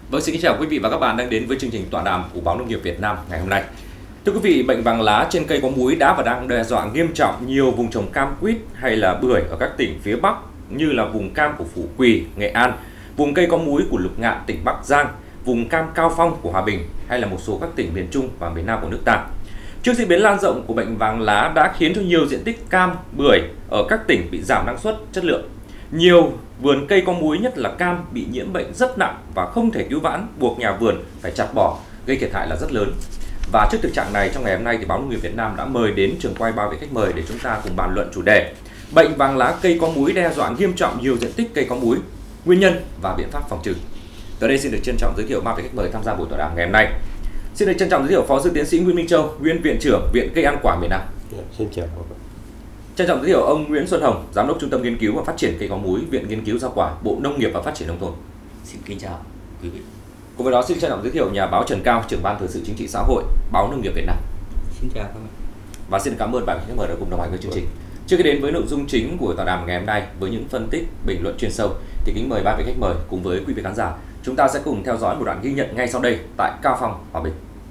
Vâng, xin kính chào quý vị và các bạn đang đến với chương trình tọa đàm của Báo Nông nghiệp Việt Nam ngày hôm nay. Thưa quý vị, bệnh vàng lá trên cây có múi đã và đang đe dọa nghiêm trọng nhiều vùng trồng cam quýt hay là bưởi ở các tỉnh phía Bắc như là vùng cam của Phú Quỳ, Nghệ An, vùng cây có múi của Lục Ngạn, tỉnh Bắc Giang, vùng cam Cao Phong của Hòa Bình hay là một số các tỉnh miền Trung và miền Nam của nước ta. Trước diễn biến lan rộng của bệnh vàng lá đã khiến cho nhiều diện tích cam, bưởi ở các tỉnh bị giảm năng suất, chất lượng. Nhiều vườn cây có múi nhất là cam bị nhiễm bệnh rất nặng và không thể cứu vãn, buộc nhà vườn phải chặt bỏ, gây thiệt hại là rất lớn. Và trước thực trạng này, trong ngày hôm nay thì Báo Nông nghiệp Việt Nam đã mời đến trường quay 3 vị khách mời để chúng ta cùng bàn luận chủ đề bệnh vàng lá cây có múi đe dọa nghiêm trọng nhiều diện tích cây có múi, nguyên nhân và biện pháp phòng trừ. Tới đây xin được trân trọng giới thiệu 3 vị khách mời tham gia buổi tọa đàm ngày hôm nay. Xin được trân trọng giới thiệu Phó sư tiến sĩ Nguyễn Minh Châu, nguyên viện trưởng Viện Cây ăn quả miền Nam. Xin chào. Trân trọng giới thiệu ông Nguyễn Xuân Hồng, Giám đốc Trung tâm Nghiên cứu và Phát triển cây có múi, Viện Nghiên cứu Rau quả, Bộ Nông nghiệp và Phát triển nông thôn. Xin kính chào quý vị. Cùng với đó xin trân trọng giới thiệu nhà báo Trần Cao, trưởng ban thời sự chính trị xã hội, Báo Nông nghiệp Việt Nam. Xin chào các bạn. Và xin cảm ơn bạn khách mời đã cùng đồng hành với chương trình. Trước khi đến với nội dung chính của tọa đàm ngày hôm nay với những phân tích, bình luận chuyên sâu thì kính mời ba vị khách mời cùng với quý vị khán giả, chúng ta sẽ cùng theo dõi một đoạn ghi nhận ngay sau đây tại Cao Phong, Hòa Bình.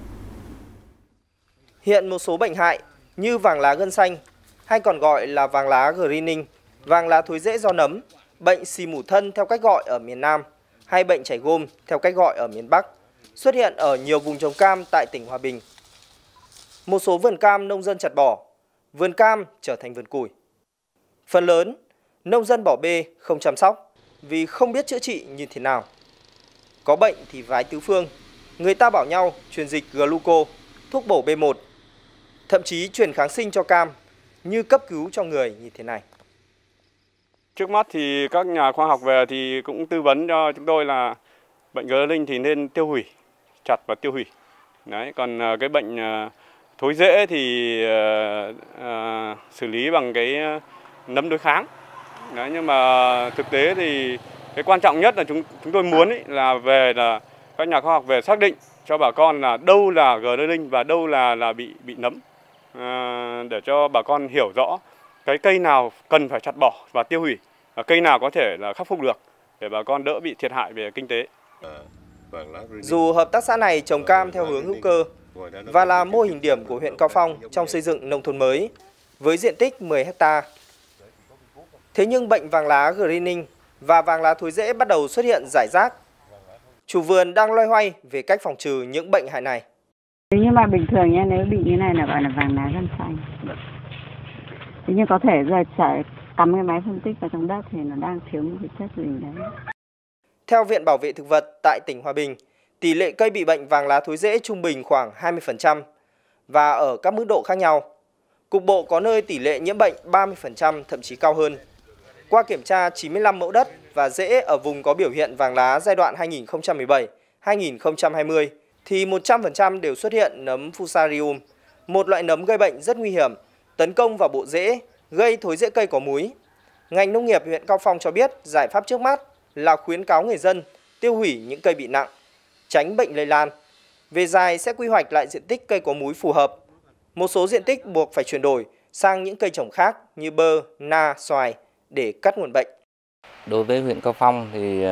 Hiện một số bệnh hại như vàng lá gân xanh hay còn gọi là vàng lá greening, vàng lá thối rễ do nấm, bệnh xì mủ thân theo cách gọi ở miền Nam hay bệnh chảy gôm theo cách gọi ở miền Bắc xuất hiện ở nhiều vùng trồng cam tại tỉnh Hòa Bình. Một số vườn cam nông dân chặt bỏ, vườn cam trở thành vườn củi. Phần lớn, nông dân bỏ bê không chăm sóc vì không biết chữa trị như thế nào. Có bệnh thì vái tứ phương, người ta bảo nhau truyền dịch gluco, thuốc bổ B1, thậm chí truyền kháng sinh cho cam như cấp cứu cho người như thế này. Trước mắt thì các nhà khoa học về thì cũng tư vấn cho chúng tôi là bệnh greening thì nên tiêu hủy, chặt và tiêu hủy. Đấy, còn cái bệnh thối rễ thì xử lý bằng cái nấm đối kháng. Đấy, nhưng mà thực tế thì cái quan trọng nhất là chúng tôi muốn là về là các nhà khoa học về xác định cho bà con là đâu là greening và đâu là bị nấm, để cho bà con hiểu rõ cái cây nào cần phải chặt bỏ và tiêu hủy, và cây nào có thể là khắc phục được để bà con đỡ bị thiệt hại về kinh tế. Dù hợp tác xã này trồng cam theo hướng hữu cơ và là mô hình điểm của huyện Cao Phong trong xây dựng nông thôn mới với diện tích 10 ha. Thế nhưng bệnh vàng lá greening và vàng lá thối rễ bắt đầu xuất hiện rải rác. Chủ vườn đang loay hoay về cách phòng trừ những bệnh hại này. Nhưng mà bình thường nhé, nếu bị như này là gọi là vàng lá gân xanh. Thế nhưng có thể giờ chạy cắm cái máy phân tích vào trong đất thì nó đang thiếu một cái chất gì đấy. Theo Viện Bảo vệ Thực vật tại tỉnh Hòa Bình, tỷ lệ cây bị bệnh vàng lá thối rễ trung bình khoảng 20% và ở các mức độ khác nhau. Cục bộ có nơi tỷ lệ nhiễm bệnh 30% thậm chí cao hơn. Qua kiểm tra 95 mẫu đất và rễ ở vùng có biểu hiện vàng lá giai đoạn 2017-2020 thì 100% đều xuất hiện nấm Fusarium, một loại nấm gây bệnh rất nguy hiểm, tấn công vào bộ rễ, gây thối rễ cây có múi. Ngành nông nghiệp huyện Cao Phong cho biết giải pháp trước mắt là khuyến cáo người dân tiêu hủy những cây bị nặng, tránh bệnh lây lan. Về dài sẽ quy hoạch lại diện tích cây có múi phù hợp. Một số diện tích buộc phải chuyển đổi sang những cây trồng khác như bơ, na, xoài để cắt nguồn bệnh. Đối với huyện Cao Phong thì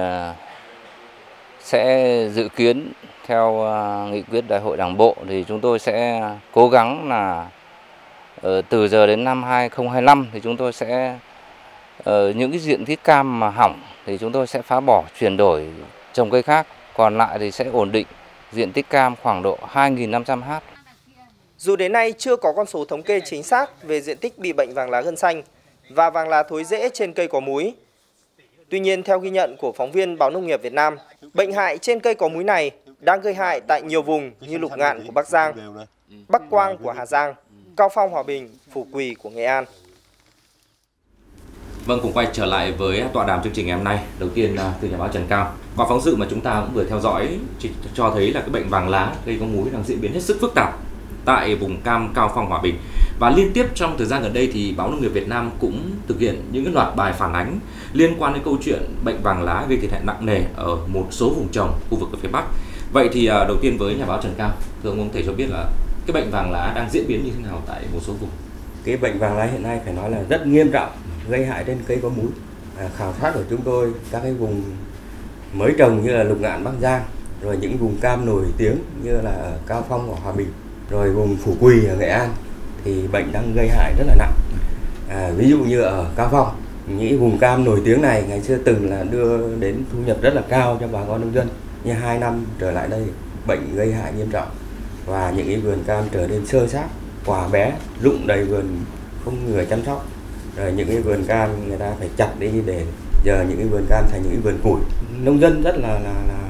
sẽ dự kiến theo nghị quyết Đại hội Đảng bộ thì chúng tôi sẽ cố gắng là từ giờ đến năm 2025 thì chúng tôi sẽ những cái diện tích cam mà hỏng thì chúng tôi sẽ phá bỏ, chuyển đổi trồng cây khác, còn lại thì sẽ ổn định diện tích cam khoảng độ 2.500 ha. Dù đến nay chưa có con số thống kê chính xác về diện tích bị bệnh vàng lá gân xanh và vàng lá thối rễ trên cây có múi. Tuy nhiên, theo ghi nhận của phóng viên Báo Nông nghiệp Việt Nam, bệnh hại trên cây có múi này đang gây hại tại nhiều vùng như Lục Ngạn của Bắc Giang, Bắc Quang của Hà Giang, Cao Phong Hòa Bình, Phú Quỳ của Nghệ An. Vâng, cùng quay trở lại với tọa đàm chương trình ngày hôm nay. Đầu tiên từ nhà báo Trần Cao. Qua phóng sự mà chúng ta cũng vừa theo dõi cho thấy là cái bệnh vàng lá cây có múi đang diễn biến hết sức phức tạp tại vùng cam Cao Phong Hòa Bình. Và liên tiếp trong thời gian gần đây thì Báo Nông nghiệp Việt Nam cũng thực hiện những loạt bài phản ánh liên quan đến câu chuyện bệnh vàng lá gây thiệt hại nặng nề ở một số vùng trồng khu vực ở phía Bắc. Vậy thì đầu tiên với nhà báo Trần Cao, thưa ông có thể cho biết là cái bệnh vàng lá đang diễn biến như thế nào tại một số vùng? Cái bệnh vàng lá hiện nay phải nói là rất nghiêm trọng, gây hại trên cây có múi. Khảo sát của chúng tôi các cái vùng mới trồng như là Lục Ngạn, Bắc Giang rồi những vùng cam nổi tiếng như là ở Cao Phong ở Hòa Bình, rồi vùng Phủ Quỳ ở Nghệ An thì bệnh đang gây hại rất là nặng. Ví dụ như ở Cao Phong, những vùng cam nổi tiếng này ngày xưa từng là đưa đến thu nhập rất là cao cho bà con nông dân, nhưng 2 năm trở lại đây bệnh gây hại nghiêm trọng và những cái vườn cam trở nên xơ xác, quả bé, rụng đầy vườn, không người chăm sóc. Rồi những cái vườn cam người ta phải chặt đi để giờ những cái vườn cam thành những cái vườn củi. Nông dân rất là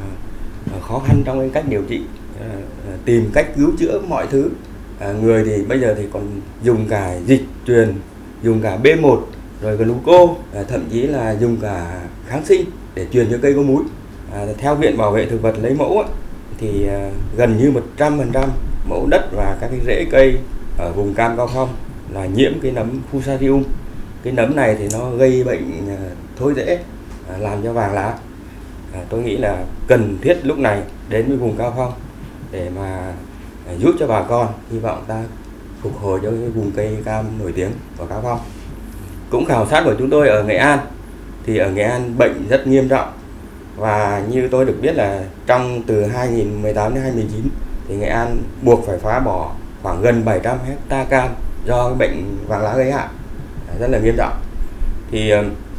khó khăn trong cái cách điều trị, tìm cách cứu chữa mọi thứ. Người thì bây giờ thì còn dùng cả dịch truyền, dùng cả B1, rồi gluco, thậm chí là dùng cả kháng sinh để truyền cho cây có múi. Theo Viện Bảo vệ Thực vật lấy mẫu thì gần như 100% mẫu đất và các cái rễ cây ở vùng cam Cao Phong là nhiễm cái nấm Fusarium. Cái nấm này thì nó gây bệnh thối rễ, làm cho vàng lá. Tôi nghĩ là cần thiết lúc này đến với vùng Cao Phong để mà giúp cho bà con, hy vọng ta phục hồi cho cái vùng cây cam nổi tiếng của Cao Phong. Cũng khảo sát của chúng tôi ở Nghệ An thì ở Nghệ An bệnh rất nghiêm trọng, và như tôi được biết là trong từ 2018 đến 2019 thì Nghệ An buộc phải phá bỏ khoảng gần 700 hecta cam do cái bệnh vàng lá gây hại rất là nghiêm trọng. Thì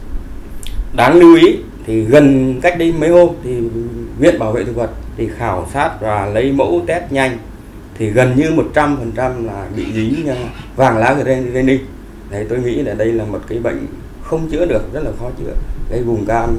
đáng lưu ý thì gần cách đây mấy hôm thì Viện Bảo vệ Thực vật thì khảo sát và lấy mẫu test nhanh thì gần như 100% là bị dính vàng lá Greening. Đấy, tôi nghĩ là đây là một cái bệnh không chữa được, rất là khó chữa. Cái vùng cam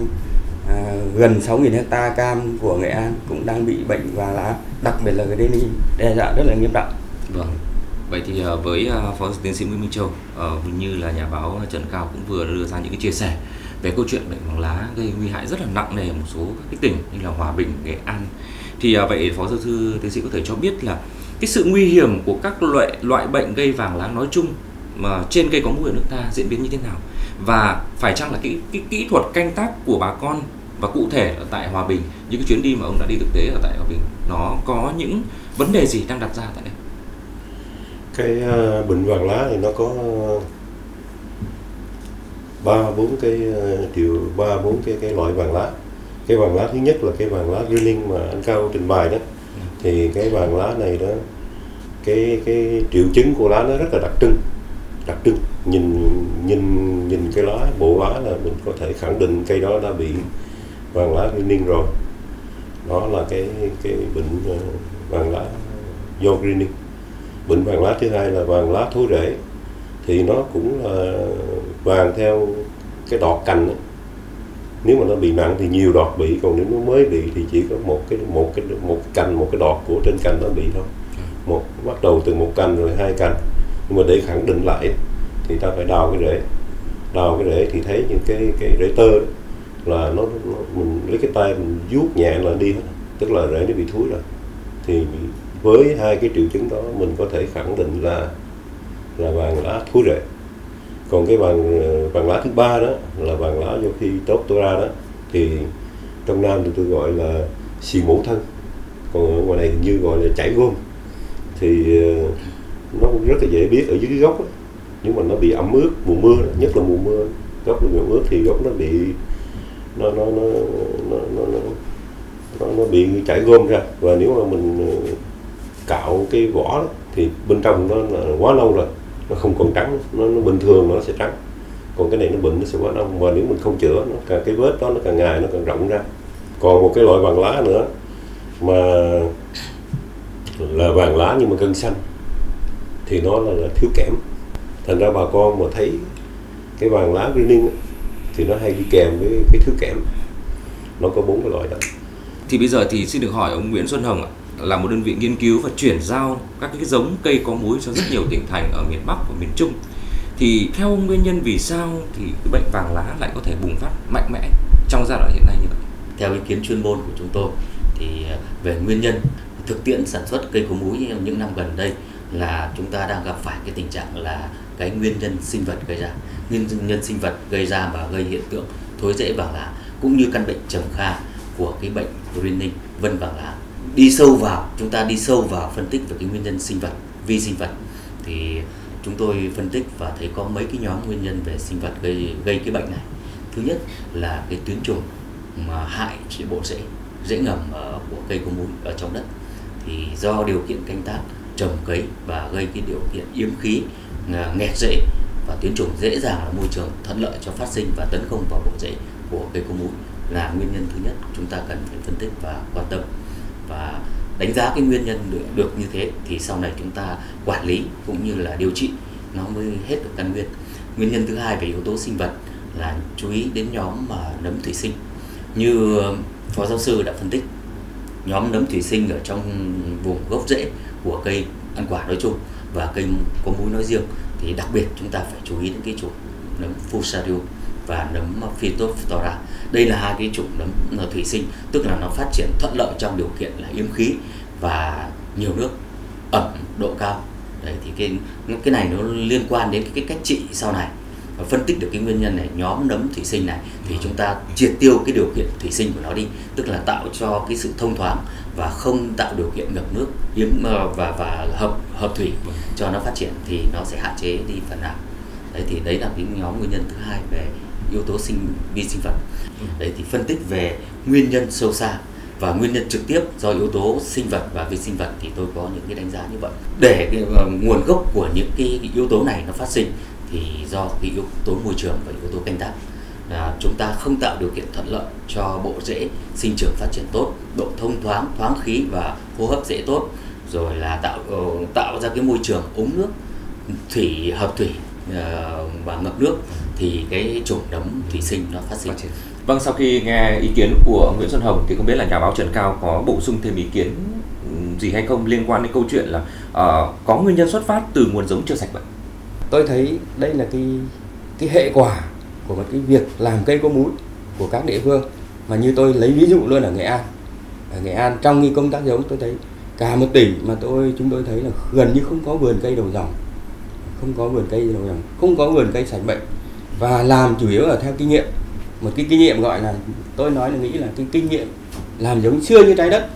gần 6.000 hecta cam của Nghệ An cũng đang bị bệnh vàng lá, đặc biệt là Greening đe dọa rất là nghiêm trọng. Vâng. Vậy thì với Phó Tiến sĩ Nguyễn Minh Châu, như là nhà báo Trần Cao cũng vừa đưa ra những cái chia sẻ về câu chuyện bệnh vàng lá gây nguy hại rất là nặng nề ở một số các cái tỉnh như là Hòa Bình, Nghệ An. Thì vậy Phó Giáo sư Tiến sĩ có thể cho biết là cái sự nguy hiểm của các loại bệnh gây vàng lá nói chung mà trên cây có múi ở nước ta diễn biến như thế nào, và phải chăng là cái kỹ thuật canh tác của bà con, và cụ thể ở tại Hòa Bình, những cái chuyến đi mà ông đã đi thực tế ở tại Hòa Bình nó có những vấn đề gì đang đặt ra tại đây? Cái bệnh vàng lá thì nó có 3-4 cái loại vàng lá. Cái vàng lá thứ nhất là cái vàng lá Greening mà anh Cao trình bày đó. Thì cái vàng lá này đó, cái triệu chứng của lá nó rất là đặc trưng. Nhìn cái lá, bộ lá là mình có thể khẳng định cây đó đã bị vàng lá Greening rồi. Đó là cái bệnh vàng lá do Greening. Bệnh vàng lá thứ hai là vàng lá thối rễ, thì nó cũng là vàng theo cái đọt cành ấy. Nếu mà nó bị nặng thì nhiều đọt bị, còn nếu nó mới bị thì chỉ có một cái đọt của trên cành nó bị thôi. Bắt đầu từ một cành rồi 2 cành. Nhưng mà để khẳng định lại thì ta phải đào cái rễ thì thấy những cái rễ tơ đó, là nó mình lấy cái tay mình vuốt nhẹ là đi hết, tức là rễ nó bị thúi rồi. Thì với 2 cái triệu chứng đó mình có thể khẳng định là vàng lá thối rễ. Còn cái vàng lá thứ ba đó là vàng lá do Phytophthora đó, thì trong Nam thì tôi gọi là xì mổ thân, còn ở ngoài này như gọi là chảy gôm. Thì nó cũng rất là dễ biết ở dưới cái gốc đó. Nếu mà nó bị ẩm ướt mùa mưa, nhất là mùa mưa, gốc nó bị ẩm ướt thì gốc nó bị nó bị chảy gôm ra. Và nếu mà mình cạo cái vỏ đó, thì bên trong nó là quá lâu rồi, nó không còn trắng, nó bình thường nó sẽ trắng. Còn cái này nó bệnh nó sẽ quá lâu, và nếu mình không chữa nó cái vết đó nó càng ngày nó càng rộng ra. Còn một cái loại vàng lá nữa mà là vàng lá nhưng mà gân xanh thì nó là thiếu kẽm. Thành ra bà con mà thấy cái vàng lá Greening thì nó hay đi kèm với cái thiếu kẽm. Nó có 4 cái loại đó. Thì bây giờ thì xin được hỏi ông Nguyễn Xuân Hồng ạ, là một đơn vị nghiên cứu và chuyển giao các cái giống cây có múi cho rất nhiều tỉnh thành ở miền Bắc và miền Trung. Thì theo ông, nguyên nhân vì sao thì cái bệnh vàng lá lại có thể bùng phát mạnh mẽ trong giai đoạn hiện nay như vậy? Theo ý kiến chuyên môn của chúng tôi thì về nguyên nhân thực tiễn sản xuất cây có múi trong những năm gần đây là chúng ta đang gặp phải cái tình trạng là cái nguyên nhân sinh vật gây ra, nguyên nhân sinh vật gây ra và gây hiện tượng thối rễ vàng lá, cũng như căn bệnh trầm kha của cái bệnh Greening vân vàng lá. Chúng ta đi sâu vào phân tích về cái nguyên nhân sinh vật, vi sinh vật, thì chúng tôi phân tích và thấy có mấy cái nhóm nguyên nhân về sinh vật gây cái bệnh này. Thứ nhất là cái tuyến trùng mà hại bộ rễ, rễ ngầm của cây có múi ở trong đất. Thì do điều kiện canh tác, trồng cấy và gây cái điều kiện yếm khí, nghẹt rễ và tuyến chủng, dễ dàng là môi trường thuận lợi cho phát sinh và tấn công vào bộ rễ của cây có múi là nguyên nhân thứ nhất chúng ta cần phải phân tích và quan tâm. Và đánh giá cái nguyên nhân được như thế thì sau này chúng ta quản lý cũng như là điều trị nó mới hết được căn nguyên. Nguyên nhân thứ hai về yếu tố sinh vật là chú ý đến nhóm nấm thủy sinh. Như Phó Giáo sư đã phân tích, nhóm nấm thủy sinh ở trong vùng gốc rễ của cây ăn quả nói chung và cây có múi nói riêng thì đặc biệt chúng ta phải chú ý đến cái chủng nấm Fusarium và nấm Phytophthora. Đây là hai cái chủng nấm thủy sinh, tức là nó phát triển thuận lợi trong điều kiện là yếm khí và nhiều nước, ẩm, độ cao. Đấy, thì cái này nó liên quan đến cái cách trị sau này. Và phân tích được cái nguyên nhân này, nhóm nấm thủy sinh này thì chúng ta triệt tiêu cái điều kiện thủy sinh của nó đi, tức là tạo cho cái sự thông thoáng và không tạo điều kiện ngập nước và hợp thủy cho nó phát triển thì nó sẽ hạn chế đi phần nào. Đấy, thì đấy là cái nhóm nguyên nhân thứ hai về yếu tố vi sinh vật. Đấy, thì phân tích về nguyên nhân sâu xa và nguyên nhân trực tiếp do yếu tố sinh vật và vi sinh vật thì tôi có những cái đánh giá như vậy. Để cái nguồn gốc của những cái yếu tố này nó phát sinh thì do cái yếu tố môi trường và yếu tố canh tác. Chúng ta không tạo điều kiện thuận lợi cho bộ rễ sinh trưởng phát triển tốt, độ thông thoáng khí và hô hấp rễ tốt, rồi là tạo ra cái môi trường úng nước, hợp thủy và ngập nước thì cái chủng nấm thủy sinh nó phát sinh. Vâng, sau khi nghe ý kiến của Nguyễn Xuân Hồng thì không biết là nhà báo Trần Cao có bổ sung thêm ý kiến gì hay không liên quan đến câu chuyện là có nguyên nhân xuất phát từ nguồn giống chưa sạch bệnh? Tôi thấy đây là cái hệ quả của một cái việc làm cây có múi của các địa phương, mà như tôi lấy ví dụ luôn ở Nghệ An. Ở Nghệ An trong cái công tác giống tôi thấy cả một tỉnh mà chúng tôi thấy là gần như không có vườn cây đầu dòng, không có vườn cây sạch bệnh, và làm chủ yếu là theo kinh nghiệm, một cái kinh nghiệm gọi là tôi nói là nghĩ là cái kinh nghiệm làm giống xưa như trái đất.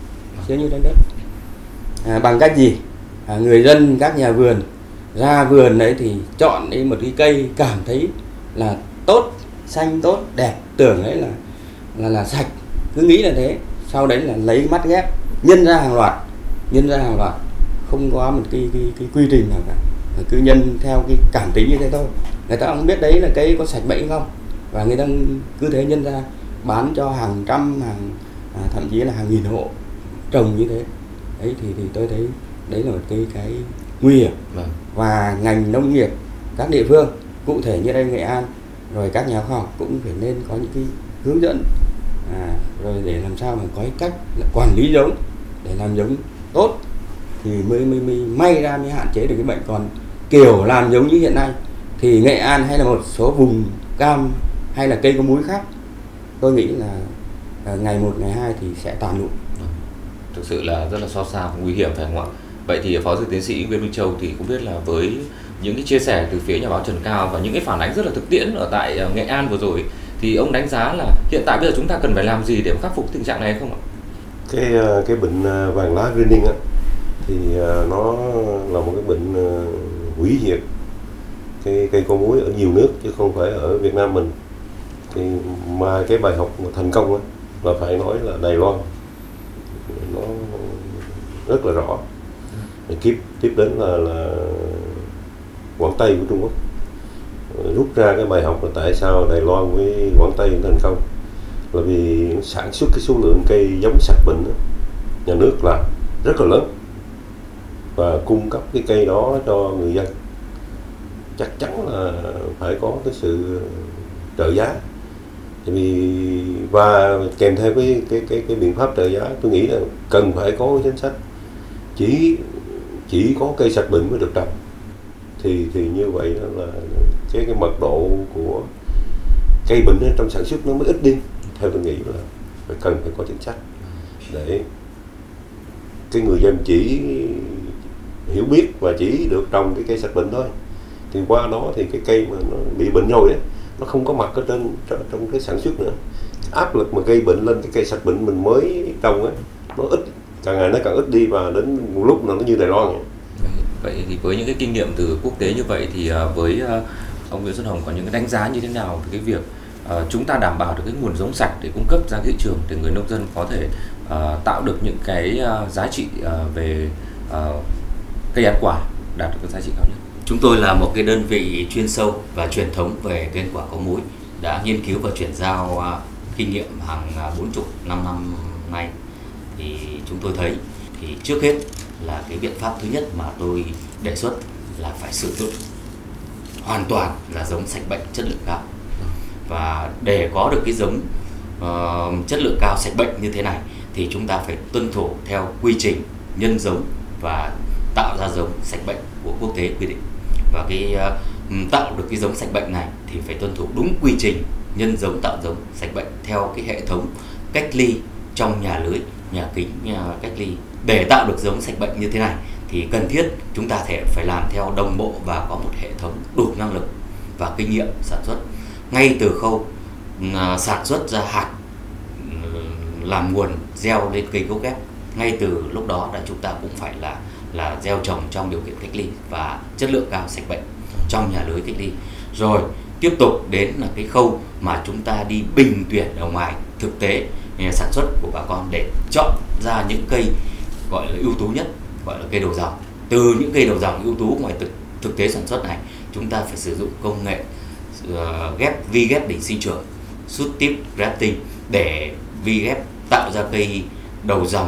Bằng cách gì? Người dân, các nhà vườn ra vườn đấy thì chọn đi một cái cây cảm thấy là tốt, xanh tốt, đẹp, tưởng đấy là sạch, cứ nghĩ là thế. Sau đấy là lấy mắt ghép, nhân ra hàng loạt, không có một cái quy trình nào cả, cứ nhân theo cái cảm tính như thế thôi. Người ta không biết đấy là cây có sạch bệnh không, và người ta cứ thế nhân ra bán cho hàng trăm, thậm chí là hàng nghìn hộ trồng như thế. Đấy thì tôi thấy đấy là một cái nguy hiểm. Và ngành nông nghiệp các địa phương, cụ thể như đây Nghệ An, rồi các nhà khoa học cũng phải nên có những cái hướng dẫn rồi để làm sao mà có cái cách là quản lý giống để làm giống tốt thì mới may ra mới hạn chế được cái bệnh. Còn kiểu làm giống như hiện nay thì Nghệ An hay là một số vùng cam hay là cây có múi khác, tôi nghĩ là ngày 1, ngày 2 thì sẽ tàn lụi. Thực sự là rất là so xa và nguy hiểm, phải không ạ? Vậy thì Phó Giáo sư Tiến sĩ Nguyễn Minh Châu thì cũng biết là với những cái chia sẻ từ phía nhà báo Trần Cao và những cái phản ánh rất là thực tiễn ở tại Nghệ An vừa rồi, thì ông đánh giá là hiện tại bây giờ chúng ta cần phải làm gì để khắc phục tình trạng này không ạ? Cái bệnh vàng lá greening á thì nó là một cái bệnh hủy diệt cây có múi ở nhiều nước chứ không phải ở Việt Nam mình. Thì mà cái bài học thành công á là phải nói là Đài Loan nó rất là rõ. Tiếp đến là Quảng Tây của Trung Quốc rút ra cái bài học là tại sao Đài Loan với Quảng Tây thành công, là vì sản xuất cái số lượng cây giống sạch bệnh đó, nhà nước là rất là lớn và cung cấp cái cây đó cho người dân, chắc chắn là phải có cái sự trợ giá. Và kèm theo cái biện pháp trợ giá, tôi nghĩ là cần phải có cái chính sách chỉ có cây sạch bệnh mới được trồng, thì như vậy là cái mật độ của cây bệnh trong sản xuất nó mới ít đi. Theo tôi nghĩ là cần phải có chính sách để cái người dân chỉ hiểu biết và chỉ được trồng cái cây sạch bệnh thôi, thì qua đó thì cái cây mà nó bị bệnh rồi đấy, nó không có mặt ở trong cái sản xuất nữa. Áp lực mà gây bệnh lên cái cây sạch bệnh mình mới trồng ấy, nó ít, càng ngày nó càng ít đi, và đến một lúc nào nó như Đài Loan vậy. Vậy thì với những cái kinh nghiệm từ quốc tế như vậy thì với ông Nguyễn Xuân Hồng có những cái đánh giá như thế nào về cái việc chúng ta đảm bảo được cái nguồn giống sạch để cung cấp ra thị trường, để người nông dân có thể tạo được những cái giá trị về cây ăn quả đạt được cái giá trị cao nhất. Chúng tôi là một cái đơn vị chuyên sâu và truyền thống về cây ăn quả có múi, đã nghiên cứu và chuyển giao kinh nghiệm hàng 40-50 năm nay. Thì chúng tôi thấy thì trước hết là cái biện pháp thứ nhất mà tôi đề xuất là phải sử dụng hoàn toàn là giống sạch bệnh chất lượng cao. Và để có được cái giống chất lượng cao sạch bệnh như thế này thì chúng ta phải tuân thủ theo quy trình nhân giống và tạo ra giống sạch bệnh của quốc tế quy định. Và cái tạo được cái giống sạch bệnh này thì phải tuân thủ đúng quy trình nhân giống tạo giống sạch bệnh theo cái hệ thống cách ly trong nhà lưới, nhà kính, nhà cách ly. Để tạo được giống sạch bệnh như thế này thì cần thiết chúng ta phải làm theo đồng bộ và có một hệ thống đủ năng lực và kinh nghiệm sản xuất. Ngay từ khâu sản xuất ra hạt, làm nguồn gieo lên cây gốc ghép, ngay từ lúc đó là chúng ta cũng phải là gieo trồng trong điều kiện cách ly và chất lượng cao sạch bệnh trong nhà lưới cách ly. Rồi tiếp tục đến là cái khâu mà chúng ta đi bình tuyển ở ngoài thực tế sản xuất của bà con để chọn ra những cây gọi là ưu tú nhất, gọi là cây đầu dòng. Từ những cây đầu dòng ưu tú ngoài thực tế sản xuất này, chúng ta phải sử dụng công nghệ vi ghép đỉnh sinh trưởng, shoot tip grafting để vi ghép tạo ra cây đầu dòng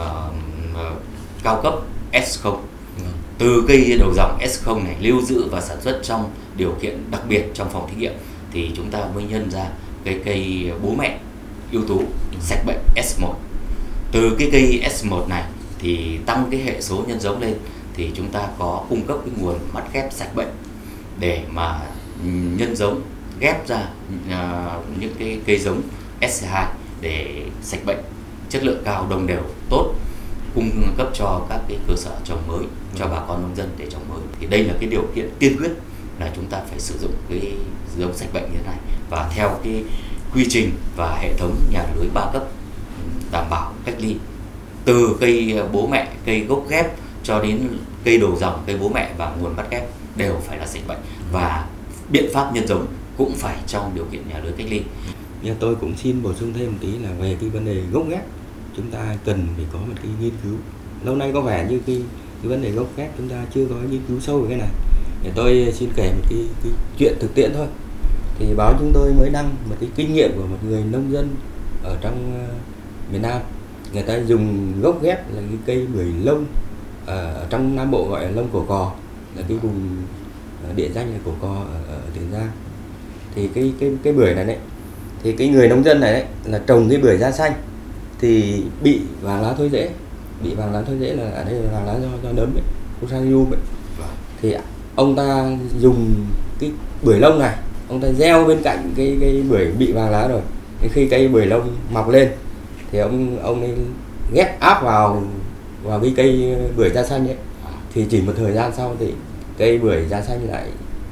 cao cấp S0. Từ cây đầu dòng S0 này lưu giữ và sản xuất trong điều kiện đặc biệt trong phòng thí nghiệm thì chúng ta mới nhân ra cái cây bố mẹ ưu tú sạch bệnh S1. Từ cái cây S1 này thì tăng cái hệ số nhân giống lên thì chúng ta có cung cấp cái nguồn mắt ghép sạch bệnh để mà nhân giống ghép ra những cái cây giống S2 để sạch bệnh chất lượng cao, đồng đều, tốt, cung cấp cho các cái cơ sở trồng mới, cho bà con nông dân để trồng mới. Thì đây là cái điều kiện tiên quyết là chúng ta phải sử dụng cái giống sạch bệnh như thế này và theo cái quy trình và hệ thống nhà lưới 3 cấp đảm bảo cách ly từ cây bố mẹ, cây gốc ghép cho đến cây đầu dòng, cây bố mẹ và nguồn bắt ghép đều phải là sạch bệnh, và biện pháp nhân giống cũng phải trong điều kiện nhà lưới cách ly. Nhưng tôi cũng xin bổ sung thêm một tí là về cái vấn đề gốc ghép, chúng ta cần phải có một cái nghiên cứu. Lâu nay có vẻ như cái vấn đề gốc ghép chúng ta chưa có nghiên cứu sâu về cái này. Để tôi xin kể một cái chuyện thực tiễn thôi. Thì báo chúng tôi mới đăng một cái kinh nghiệm của một người nông dân ở trong miền Nam. Người ta dùng gốc ghép là cái cây bưởi lông, ở trong Nam Bộ gọi là lông cổ cò, là cái vùng địa danh là cổ cò ở Tiền Giang. Thì cái bưởi này đấy, thì cái người nông dân này đấy là trồng cái bưởi da xanh thì bị vàng lá thối rễ. Bị vàng lá thối rễ là ở đây là vàng lá do nấm ấy, Fusarium ấy. Thì ông ta dùng cái bưởi lông này, ông ta gieo bên cạnh cái bưởi bị vàng lá rồi. Thì khi cây bưởi lông mọc lên thì ông ấy ghép áp vào cái cây bưởi da xanh ấy, thì chỉ một thời gian sau thì cây bưởi da xanh lại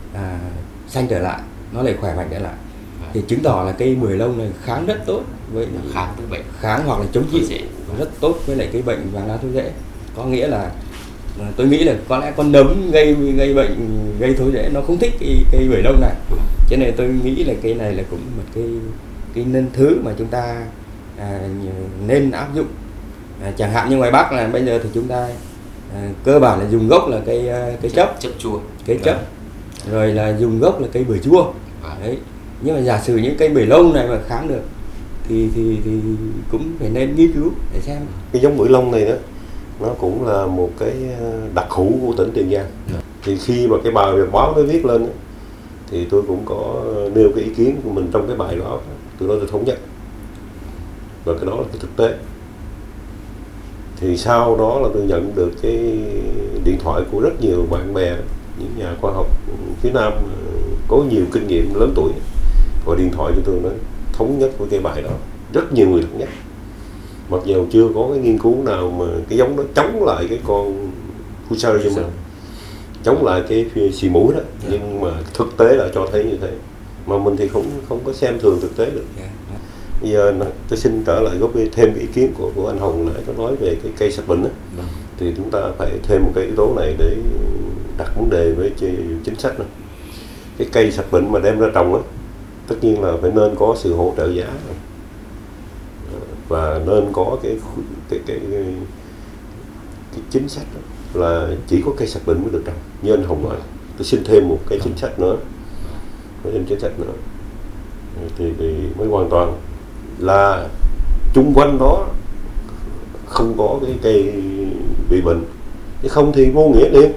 xanh trở lại, nó lại khỏe mạnh trở lại. Thì chứng tỏ là cây bưởi lông này kháng rất tốt với kháng với bệnh, kháng hoặc là chống chịu rất tốt với lại cái bệnh vàng lá thối rễ. Có nghĩa là tôi nghĩ là có lẽ con nấm gây bệnh, gây thối rễ nó không thích cây bưởi lông này. Cho nên tôi nghĩ là cây này là cũng một cái nên thứ mà chúng ta nên áp dụng. Chẳng hạn như ngoài Bắc là bây giờ thì chúng ta cơ bản là dùng gốc là cây chấp chua, cây chấp, rồi là dùng gốc là cây bưởi chua. Đấy. Nhưng mà giả sử những cây bưởi lông này mà kháng được thì cũng phải nên nghiên cứu để xem. Cái giống bưởi lông này đó, nó cũng là một cái đặc hữu của tỉnh Tiền Giang. Thì khi mà cái bài báo nó viết lên đó, thì tôi cũng có nêu cái ý kiến của mình trong cái bài đó, từ đó tôi thống nhất. Và cái đó là cái thực tế. Thì sau đó là tôi nhận được cái điện thoại của rất nhiều bạn bè, những nhà khoa học phía Nam có nhiều kinh nghiệm, lớn tuổi, gọi điện thoại cho tôi nói thống nhất với cái bài đó. Rất nhiều người thống nhất. Mặc dù chưa có cái nghiên cứu nào mà cái giống đó chống lại cái con Fusarium, chống lại cái xì mũi đó, nhưng mà thực tế là cho thấy như thế. Mà mình thì không có xem thường thực tế được. Bây giờ tôi xin trở lại góp thêm cái ý kiến của anh Hồng nãy có nói về cái cây sạch bệnh đó. Thì chúng ta phải thêm một cái yếu tố này để đặt vấn đề với chính sách đó. Cái cây sạch bệnh mà đem ra trồng á, tất nhiên là phải nên có sự hỗ trợ giá và nên có cái chính sách là chỉ có cây sạch bệnh mới được trồng. Như anh Hồng nói, tôi xin thêm một cái chính sách nữa, thì mới hoàn toàn là chung quanh đó không có cái cây bị bệnh, chứ không thì vô nghĩa liền,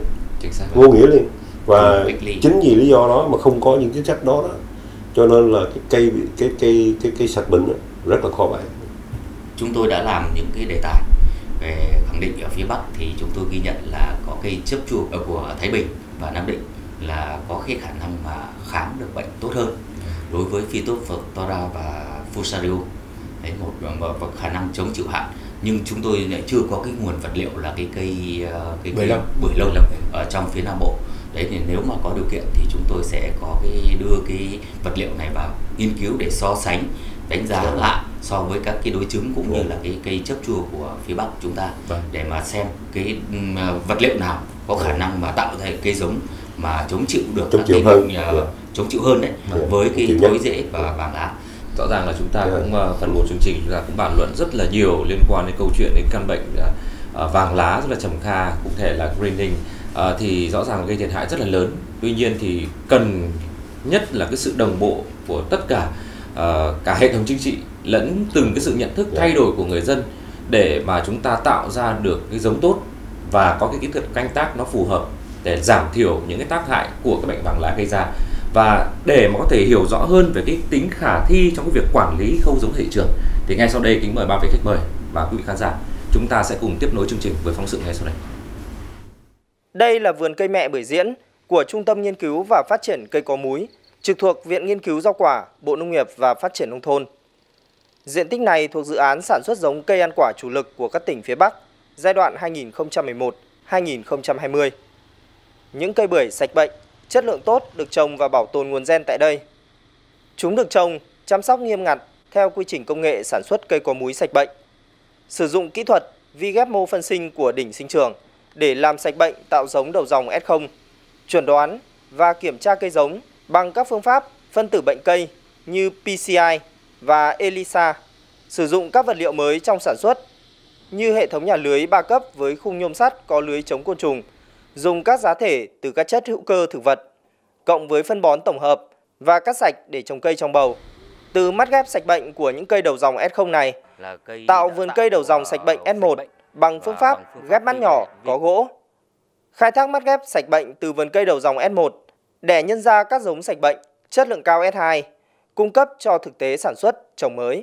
và chính vì lý do đó mà không có những chính sách đó, cho nên là cái cây sạch bệnh rất là khó bán. Chúng tôi đã làm những cái đề tài về khẳng định ở phía Bắc, thì chúng tôi ghi nhận là có cây chớp chua của Thái Bình và Nam Định là có cái khả năng mà kháng được bệnh tốt hơn đối với Phytophthora và Fusarium, đấy, một khả năng chống chịu hạn. Nhưng chúng tôi lại chưa có cái nguồn vật liệu là cái cây bưởi lâu ở trong phía Nam Bộ. Đấy, thì nếu mà có điều kiện thì chúng tôi sẽ có đưa cái vật liệu này vào nghiên cứu để so sánh, đánh giá lại so với các cái đối chứng cũng như là cái cây chớp chua của phía Bắc chúng ta, để mà xem cái vật liệu nào có khả năng mà tạo thành cây giống mà chống chịu được, chống chịu hơn đấy, với cái thối rễ và vàng lá. Rõ ràng là chúng ta cũng phần 1 chương trình chúng ta cũng bàn luận rất là nhiều liên quan đến câu chuyện đến căn bệnh vàng lá rất là trầm kha, cụ thể là greening, thì rõ ràng gây thiệt hại rất là lớn. Tuy nhiên thì cần nhất là cái sự đồng bộ của tất cả cả hệ thống chính trị lẫn từng cái sự nhận thức thay đổi của người dân, để mà chúng ta tạo ra được cái giống tốt và có cái kỹ thuật canh tác nó phù hợp để giảm thiểu những cái tác hại của cái bệnh vàng lá gây ra, và để mà có thể hiểu rõ hơn về cái tính khả thi trong cái việc quản lý khâu giống thị trường, thì ngay sau đây kính mời ba vị khách mời và quý vị khán giả, chúng ta sẽ cùng tiếp nối chương trình với phóng sự ngay sau đây. Đây là vườn cây mẹ bưởi diễn của Trung tâm Nghiên cứu và Phát triển Cây có múi, trực thuộc Viện Nghiên cứu Rau quả, Bộ Nông nghiệp và Phát triển Nông thôn. Diện tích này thuộc dự án sản xuất giống cây ăn quả chủ lực của các tỉnh phía Bắc, giai đoạn 2011-2020. Những cây bưởi sạch bệnh, chất lượng tốt được trồng và bảo tồn nguồn gen tại đây. Chúng được trồng, chăm sóc nghiêm ngặt theo quy trình công nghệ sản xuất cây có múi sạch bệnh. Sử dụng kỹ thuật vi ghép mô phân sinh của đỉnh sinh trưởng để làm sạch bệnh tạo giống đầu dòng S0, chuẩn đoán và kiểm tra cây giống bằng các phương pháp phân tử bệnh cây như PCI và ELISA, sử dụng các vật liệu mới trong sản xuất như hệ thống nhà lưới 3 cấp với khung nhôm sắt có lưới chống côn trùng, dùng các giá thể từ các chất hữu cơ thực vật, cộng với phân bón tổng hợp và cát sạch để trồng cây trong bầu. Từ mắt ghép sạch bệnh của những cây đầu dòng S0 này, tạo vườn cây đầu dòng sạch bệnh S1 bằng phương pháp ghép mắt nhỏ có gỗ. Khai thác mắt ghép sạch bệnh từ vườn cây đầu dòng S1 để nhân ra các giống sạch bệnh chất lượng cao S2, cung cấp cho thực tế sản xuất trồng mới.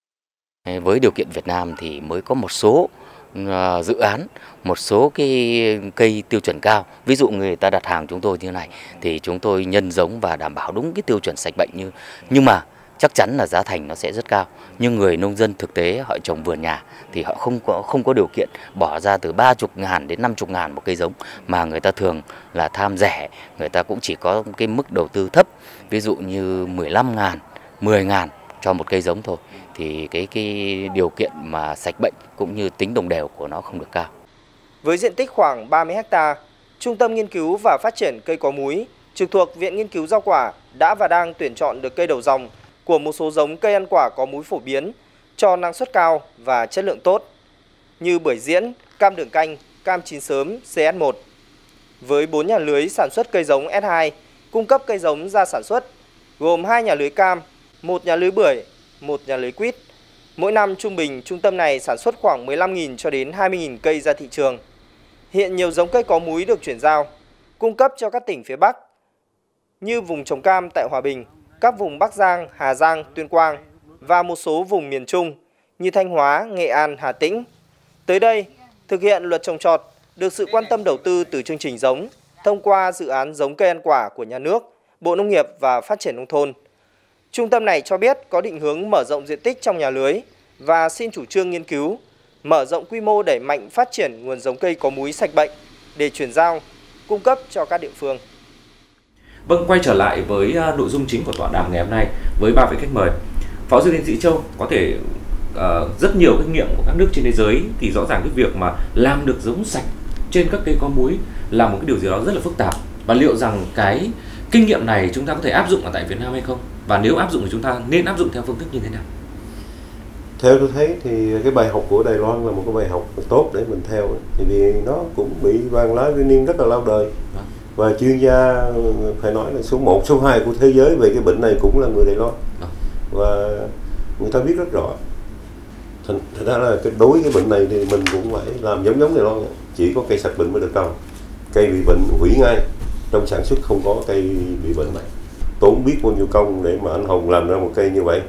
Với điều kiện Việt Nam thì mới có một số dự án, một số cái cây tiêu chuẩn cao. Ví dụ người ta đặt hàng chúng tôi như thế này thì chúng tôi nhân giống và đảm bảo đúng cái tiêu chuẩn sạch bệnh, nhưng mà chắc chắn là giá thành nó sẽ rất cao. Nhưng người nông dân thực tế họ trồng vườn nhà thì họ không có điều kiện bỏ ra từ 30.000 đến 50.000 một cây giống, mà người ta thường là tham rẻ, người ta cũng chỉ có cái mức đầu tư thấp, ví dụ như 15.000, 10.000 cho một cây giống thôi, thì cái điều kiện mà sạch bệnh cũng như tính đồng đều của nó không được cao. Với diện tích khoảng 30 ha, Trung tâm Nghiên cứu và Phát triển Cây có múi trực thuộc Viện Nghiên cứu Rau quả đã và đang tuyển chọn được cây đầu dòng của một số giống cây ăn quả có múi phổ biến cho năng suất cao và chất lượng tốt như bưởi diễn, cam đường canh, cam chín sớm CS1. Với 4 nhà lưới sản xuất cây giống S2 cung cấp cây giống ra sản xuất, gồm 2 nhà lưới cam, 1 nhà lưới bưởi, 1 nhà lưới quýt. Mỗi năm trung bình trung tâm này sản xuất khoảng 15.000 cho đến 20.000 cây ra thị trường. Hiện nhiều giống cây có múi được chuyển giao, cung cấp cho các tỉnh phía Bắc như vùng trồng cam tại Hòa Bình, các vùng Bắc Giang, Hà Giang, Tuyên Quang và một số vùng miền Trung như Thanh Hóa, Nghệ An, Hà Tĩnh. Tới đây, thực hiện luật trồng trọt được sự quan tâm đầu tư từ chương trình giống thông qua dự án giống cây ăn quả của nhà nước, Bộ Nông nghiệp và Phát triển Nông thôn. Trung tâm này cho biết có định hướng mở rộng diện tích trong nhà lưới và xin chủ trương nghiên cứu, mở rộng quy mô đẩy mạnh phát triển nguồn giống cây có múi sạch bệnh để chuyển giao, cung cấp cho các địa phương. Vâng, quay trở lại với nội dung chính của tọa đàm ngày hôm nay với ba vị khách mời. Phó sư tiến sĩ Châu, có thể rất nhiều kinh nghiệm của các nước trên thế giới thì rõ ràng cái việc mà làm được giống sạch trên các cây có múi là một cái điều gì đó rất là phức tạp, và liệu rằng cái kinh nghiệm này chúng ta có thể áp dụng ở tại Việt Nam hay không? Và nếu áp dụng thì chúng ta nên áp dụng theo phương thức như thế nào? Theo tôi thấy thì cái bài học của Đài Loan là một cái bài học tốt để mình theo, vì nó cũng bị vàng lá greening rất là lâu đời. Và chuyên gia phải nói là số 1, số 2 của thế giới về cái bệnh này cũng là người Đài Loan. Và người ta biết rất rõ. Thật ra là đối với cái bệnh này thì mình cũng phải làm giống Đài Loan. Chỉ có cây sạch bệnh mới được trồng. Cây bị bệnh hủy ngay. Trong sản xuất không có cây bị bệnh này. Tốn biết bao nhiêu công để mà anh Hồng làm ra một cây như vậy.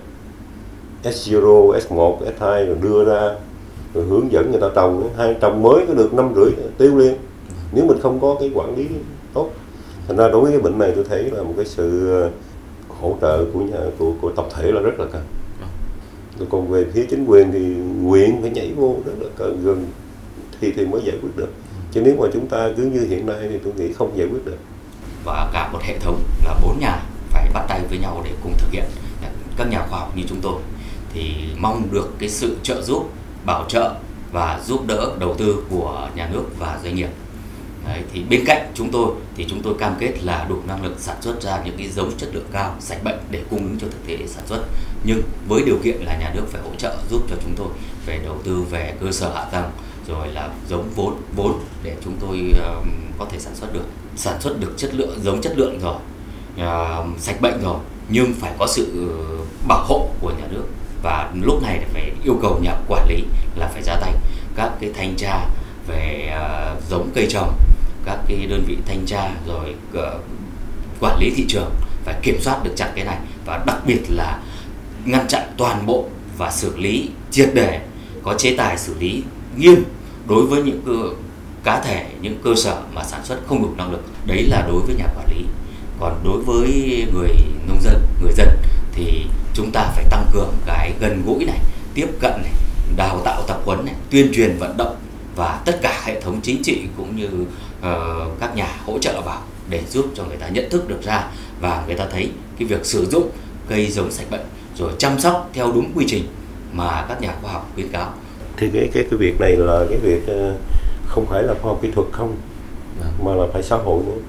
S0, S1, S2 rồi đưa ra, rồi hướng dẫn người ta trồng, trồng mới có được 5 rưỡi tiêu liền. Nếu mình không có cái quản lý tốt. Thành ra đối với cái bệnh này tôi thấy là một cái sự hỗ trợ của tập thể là rất là cần. Còn về phía chính quyền thì huyện phải nhảy vô rất là gần thì mới giải quyết được. Chứ nếu mà chúng ta cứ như hiện nay thì tôi nghĩ không giải quyết được. Và cả một hệ thống là 4 nhà phải bắt tay với nhau để cùng thực hiện. Các nhà khoa học như chúng tôi thì mong được cái sự trợ giúp, bảo trợ và giúp đỡ đầu tư của nhà nước và doanh nghiệp. Đấy, thì bên cạnh chúng tôi cam kết là đủ năng lực sản xuất ra những cái giống chất lượng cao, sạch bệnh để cung ứng cho thực tế sản xuất. Nhưng với điều kiện là nhà nước phải hỗ trợ giúp cho chúng tôi về đầu tư, về cơ sở hạ tầng, rồi là giống vốn để chúng tôi có thể sản xuất được giống chất lượng rồi, sạch bệnh rồi, nhưng phải có sự bảo hộ của nhà nước. Và lúc này phải yêu cầu nhà quản lý là phải ra tay các cái thanh tra về giống cây trồng, các cái đơn vị thanh tra rồi quản lý thị trường phải kiểm soát được chặt cái này, và đặc biệt là ngăn chặn toàn bộ và xử lý triệt để, có chế tài xử lý nghiêm đối với những cá thể, những cơ sở mà sản xuất không đủ năng lực. Đấy là đối với nhà quản lý. Còn đối với người dân thì chúng ta phải tăng cường cái gần gũi này, tiếp cận này, đào tạo tập huấn này, tuyên truyền vận động, và tất cả hệ thống chính trị cũng như các nhà hỗ trợ vào để giúp cho người ta nhận thức được ra, và người ta thấy cái việc sử dụng cây giống sạch bệnh rồi chăm sóc theo đúng quy trình mà các nhà khoa học khuyến cáo. Thì cái việc này là cái việc không phải là khoa học kỹ thuật không, mà là phải xã hội nữa,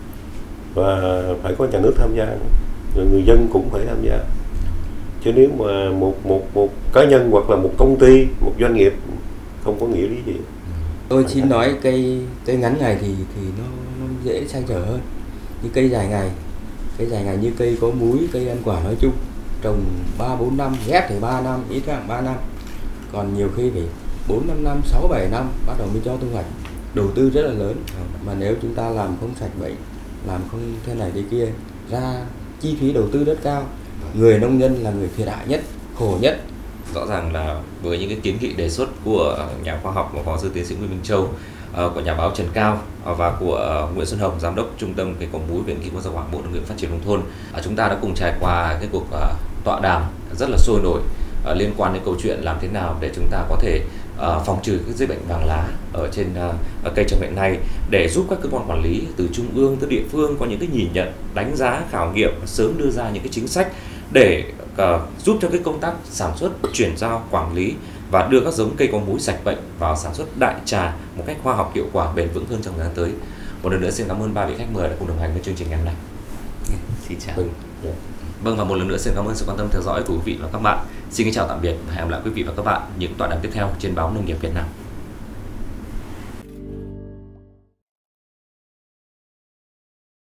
và phải có nhà nước tham gia nữa, rồi người dân cũng phải tham gia. Chứ nếu mà một cá nhân hoặc là một công ty, một doanh nghiệp không có nghĩa lý gì. Tôi xin nói cây ngắn ngày thì nó dễ sang trở hơn. Như cây dài ngày như cây có múi, cây ăn quả nói chung, trồng 3-4 năm, ghép thì 3 năm, ít ra 3 năm. Còn nhiều khi phải 4-5 năm, 6-7 năm bắt đầu mới cho thu hoạch. Đầu tư rất là lớn. Mà nếu chúng ta làm không sạch bệnh, làm không thế này thế kia, ra chi phí đầu tư rất cao. Người nông dân là người thiệt hại nhất, khổ nhất. Rõ ràng là với những cái kiến nghị đề xuất của nhà khoa học và phó sư tiến sĩ Nguyễn Minh Châu, của nhà báo Trần Cao và của Nguyễn Xuân Hồng, giám đốc trung tâm cây có múi Viện Kỹ Quốc gia Bộ Nông nghiệp Phát triển Nông thôn, chúng ta đã cùng trải qua cái cuộc tọa đàm rất là sôi nổi liên quan đến câu chuyện làm thế nào để chúng ta có thể phòng trừ cái dịch bệnh vàng lá ở trên cây trồng hiện nay, để giúp các cơ quan quản lý từ trung ương tới địa phương có những cái nhìn nhận, đánh giá, khảo nghiệm, sớm đưa ra những cái chính sách để giúp cho cái công tác sản xuất, chuyển giao, quản lý và đưa các giống cây có múi sạch bệnh vào sản xuất đại trà một cách khoa học, hiệu quả, bền vững hơn trong thời gian tới. Một lần nữa xin cảm ơn 3 vị khách mời đã cùng đồng hành với chương trình ngày hôm nay. Xin chào. Vâng, và một lần nữa xin cảm ơn sự quan tâm theo dõi của quý vị và các bạn. Xin kính chào tạm biệt và hẹn gặp lại quý vị và các bạn những tọa đàm tiếp theo trên báo Nông nghiệp Việt Nam.